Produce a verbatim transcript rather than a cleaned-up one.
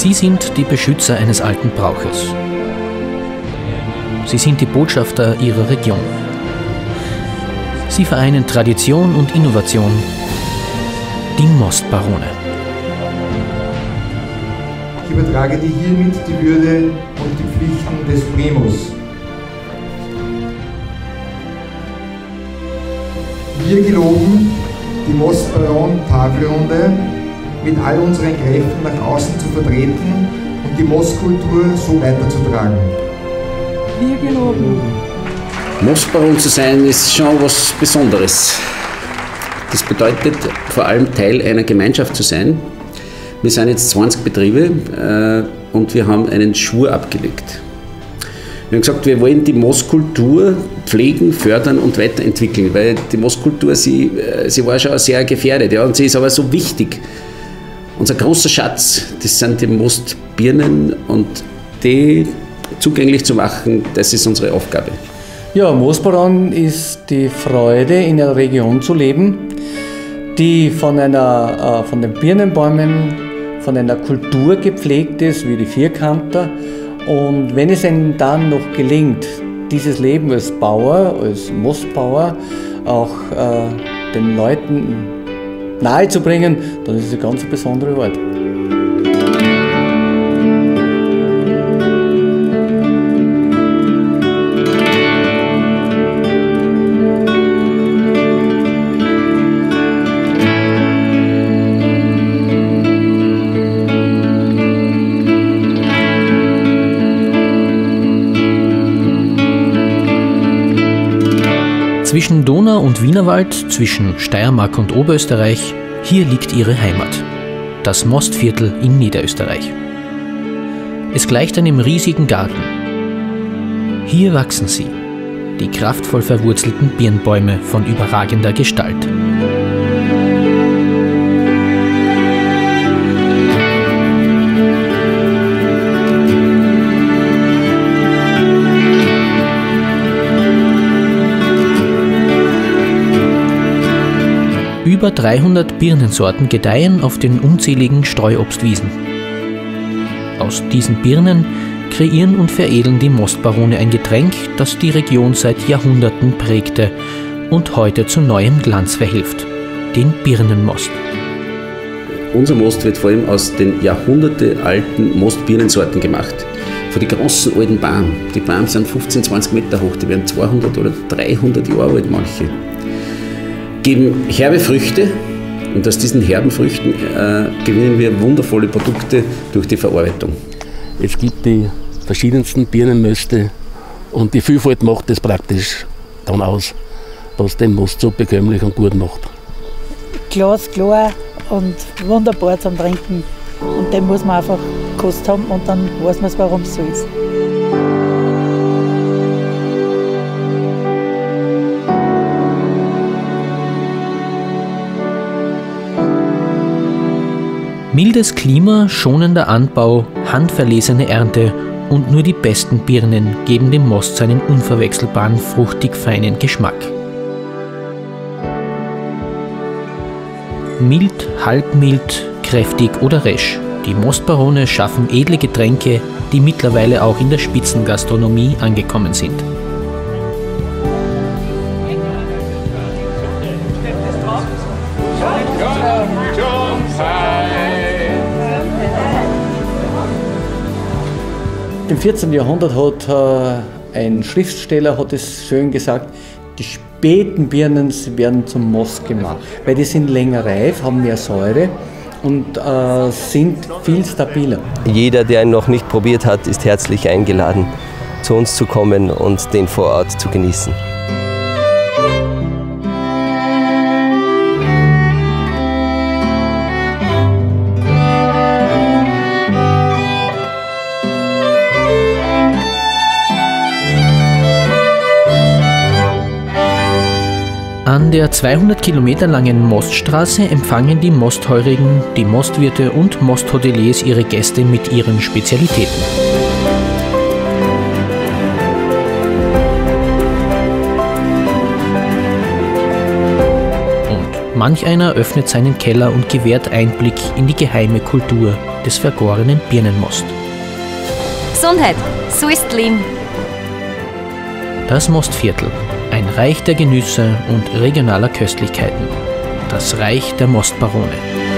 Sie sind die Beschützer eines alten Brauches. Sie sind die Botschafter ihrer Region. Sie vereinen Tradition und Innovation. Die Mostbarone. Ich übertrage dir hiermit die Würde und die Pflichten des Primus. Wir geloben, die Mostbaron-Tafelrunde mit all unseren Kräften nach außen zu vertreten und die Mostkultur so weiterzutragen. Wir geloben. Mostbaron zu sein ist schon was Besonderes. Das bedeutet vor allem Teil einer Gemeinschaft zu sein. Wir sind jetzt zwanzig Betriebe äh, und wir haben einen Schwur abgelegt. Wir haben gesagt, wir wollen die Mostkultur pflegen, fördern und weiterentwickeln, weil die Mostkultur, sie, sie war schon sehr gefährdet, ja, und sie ist aber so wichtig. Unser großer Schatz, das sind die Mostbirnen, und die zugänglich zu machen, das ist unsere Aufgabe. Ja, Mostbaron ist die Freude, in einer Region zu leben, die von, einer, äh, von den Birnenbäumen, von einer Kultur gepflegt ist, wie die Vierkanter. Und wenn es ihnen dann noch gelingt, dieses Leben als Bauer, als Mostbauer auch äh, den Leuten nahezubringen, dann ist es eine ganz besondere Art. Zwischen Donau und Wienerwald, zwischen Steiermark und Oberösterreich, hier liegt ihre Heimat, das Mostviertel in Niederösterreich. Es gleicht einem riesigen Garten. Hier wachsen sie, die kraftvoll verwurzelten Birnbäume von überragender Gestalt. Über dreihundert Birnensorten gedeihen auf den unzähligen Streuobstwiesen. Aus diesen Birnen kreieren und veredeln die Mostbarone ein Getränk, das die Region seit Jahrhunderten prägte und heute zu neuem Glanz verhilft, den Birnenmost. Unser Most wird vor allem aus den jahrhundertealten Mostbirnensorten gemacht. Von den großen alten Bäumen. Die Bäume sind fünfzehn, zwanzig Meter hoch, die werden zweihundert oder dreihundert Jahre alt, manche. Geben herbe Früchte, und aus diesen herben Früchten äh, gewinnen wir wundervolle Produkte durch die Verarbeitung. Es gibt die verschiedensten Birnenmöste, und die Vielfalt macht es praktisch dann aus, was den Most so bekömmlich und gut macht. Glas, klar und wunderbar zum Trinken, und den muss man einfach gekostet haben, und dann weiß man, warum es so ist. Mildes Klima, schonender Anbau, handverlesene Ernte und nur die besten Birnen geben dem Most seinen unverwechselbaren, fruchtig-feinen Geschmack. Mild, halbmild, kräftig oder resch, die Mostbarone schaffen edle Getränke, die mittlerweile auch in der Spitzengastronomie angekommen sind. Im vierzehnten Jahrhundert hat äh, ein Schriftsteller hat es schön gesagt, die späten Birnen werden zum Most gemacht, weil die sind länger reif, haben mehr Säure und äh, sind viel stabiler. Jeder, der ihn noch nicht probiert hat, ist herzlich eingeladen, zu uns zu kommen und den vor Ort zu genießen. An der zweihundert Kilometer langen Moststraße empfangen die Mostheurigen, die Mostwirte und Mosthoteliers ihre Gäste mit ihren Spezialitäten. Und manch einer öffnet seinen Keller und gewährt Einblick in die geheime Kultur des vergorenen Birnenmost. Gesundheit, so ist Leben. Das Mostviertel, ein Reich der Genüsse und regionaler Köstlichkeiten. Das Reich der Mostbarone.